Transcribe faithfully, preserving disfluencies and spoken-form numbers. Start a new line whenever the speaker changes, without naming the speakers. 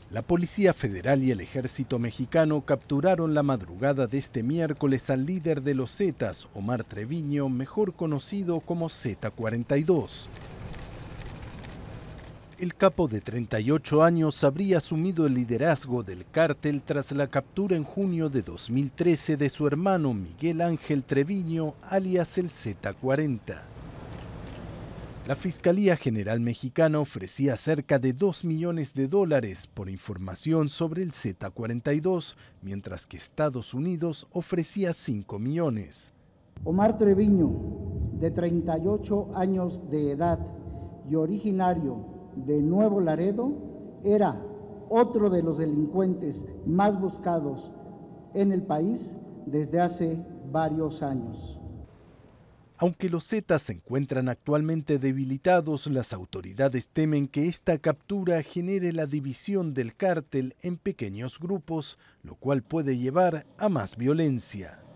La Policía Federal y el Ejército Mexicano capturaron la madrugada de este miércoles al líder de los Zetas, Omar Treviño, mejor conocido como Z cuarenta y dos. El capo de treinta y ocho años habría asumido el liderazgo del cártel tras la captura en junio de dos mil trece de su hermano Miguel Ángel Treviño, alias el Z cuarenta. La Fiscalía General Mexicana ofrecía cerca de dos millones de dólares por información sobre el Z cuarenta y dos, mientras que Estados Unidos ofrecía cinco millones.
Omar Treviño, de treinta y ocho años de edad y originario de Nuevo Laredo, era otro de los delincuentes más buscados en el país desde hace varios años.
Aunque los Zetas se encuentran actualmente debilitados, las autoridades temen que esta captura genere la división del cártel en pequeños grupos, lo cual puede llevar a más violencia.